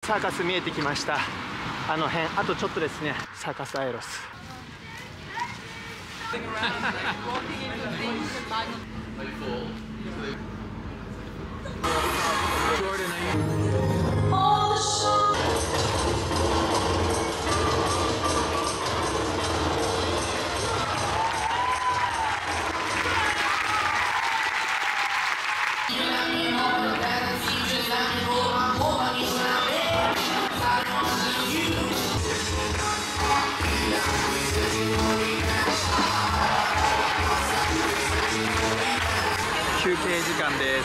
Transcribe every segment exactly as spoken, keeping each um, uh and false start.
サーカス見えてきました。あの辺あとちょっとですね。サーカスアエロス。休憩時間です。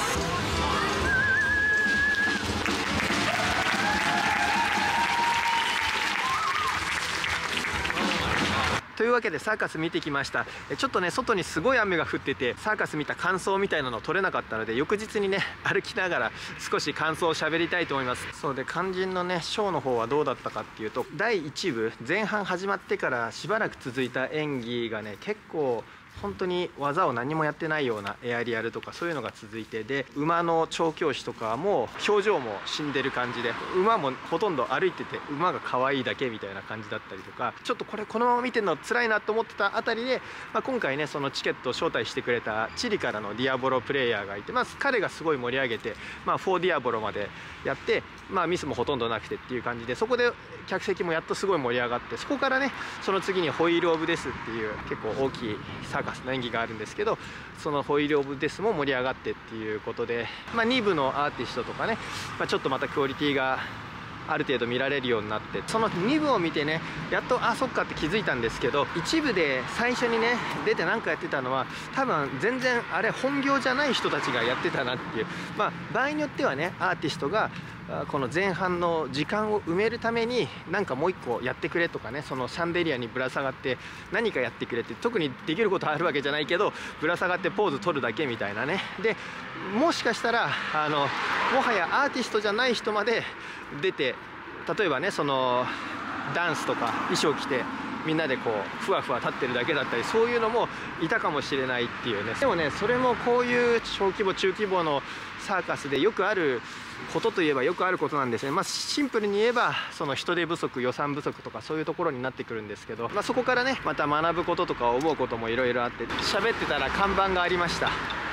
というわけでサーカス見てきました。ちょっとね外にすごい雨が降ってて、サーカス見た感想みたいなの撮れなかったので、翌日にね歩きながら少し感想を喋りたいと思います。そうで、肝心のねショーの方はどうだったかっていうと、だいいち部前半始まってからしばらく続いた演技がね、結構本当に技を何もやってないようなエアリアルとかそういうのが続いて、で馬の調教師とかも表情も死んでる感じで、馬もほとんど歩いてて馬が可愛いだけみたいな感じだったりとか、ちょっとこれこのまま見てるの辛いなと思ってたあたりで、まあ、今回ねそのチケットを招待してくれたチリからのディアボロプレイヤーがいて、まあ、彼がすごい盛り上げて、まあ、フォーディアボロまでやって、まあ、ミスもほとんどなくてっていう感じで、そこで客席もやっとすごい盛り上がって、そこからねその次にホイール・オブ・デスっていう結構大きいサーカスの演技があるんですけど、そのホイール・オブ・デスも盛り上がってっていうことで、まあ、に部のアーティストとかね、まあ、ちょっとまたクオリティがある程度見られるようになって、そのに部を見てねやっとあそっかって気づいたんですけど、いち部で最初にね出て何かやってたのは多分全然あれ本業じゃない人たちがやってたなっていう、まあ場合によってはねアーティストがこの前半の時間を埋めるためになんかもう一個やってくれとかね、そのシャンデリアにぶら下がって何かやってくれって、特にできることあるわけじゃないけどぶら下がってポーズ取るだけみたいなね。でもしかしたらあのもはやアーティストじゃない人まで出て、例えばねそのダンスとか衣装着てみんなでこうふわふわ立ってるだけだったり、そういうのもいたかもしれないっていうね。でもねそれもこういう小規模中規模のサーカスでよくあることといえばよくあることなんですね。まあ、シンプルに言えばその人手不足、予算不足とかそういうところになってくるんですけど、まあ、そこからねまた学ぶこととか思うこともいろいろあって、喋ってたら看板がありました。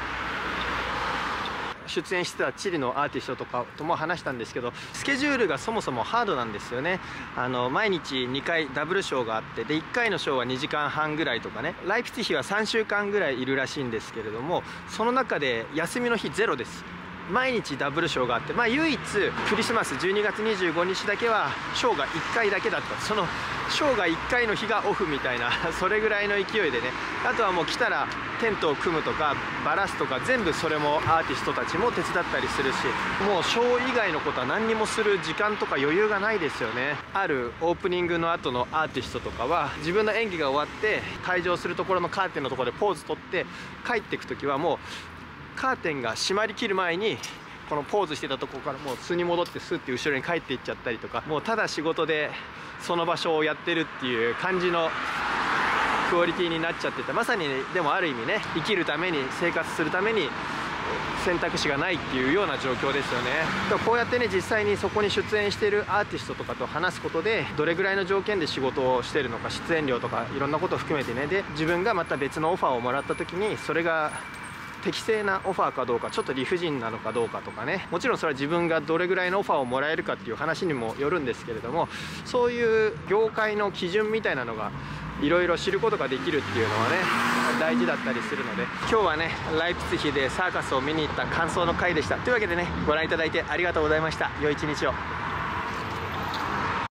出演してたチリのアーティストとかとも話したんですけど、スケジュールがそもそもハードなんですよね。あの毎日にかいダブルショーがあって、でいっかいのショーはにじかんはんぐらいとかね、ライプツィヒはさんしゅうかんぐらいいるらしいんですけれども、その中で休みの日ゼロです。毎日ダブルショーがあって、まあ、唯一クリスマスじゅうにがつにじゅうごにちだけはショーがいっかいだけだった。そのショーがいっかいの日がオフみたいなそれぐらいの勢いでね、あとはもう来たらテントを組むとかバラすとか全部それもアーティストたちも手伝ったりするし、もうショー以外のことは何にもする時間とか余裕がないですよね。あるオープニングの後のアーティストとかは自分の演技が終わって退場するところのカーテンのところでポーズ取って帰っていく時はもうカーテンが閉まりきる前にこのポーズしてたところからもう素に戻ってスッて後ろに帰っていっちゃったりとか、もうただ仕事でその場所をやってるっていう感じのクオリティになっちゃってて、まさにでもある意味ね生きるために生活するために選択肢がないっていうような状況ですよね。だからこうやってね実際にそこに出演しているアーティストとかと話すことで、どれぐらいの条件で仕事をしてるのか、出演料とかいろんなことを含めてね、で自分がまた別のオファーをもらった時にそれが適正なオファーかどうか、ちょっと理不尽なのかどうかとかね、もちろんそれは自分がどれぐらいのオファーをもらえるかっていう話にもよるんですけれども、そういう業界の基準みたいなのがいろいろ知ることができるっていうのはね大事だったりするので、今日はねライプツィヒでサーカスを見に行った感想の回でした。というわけでねご覧いただいてありがとうございました。良い一日を。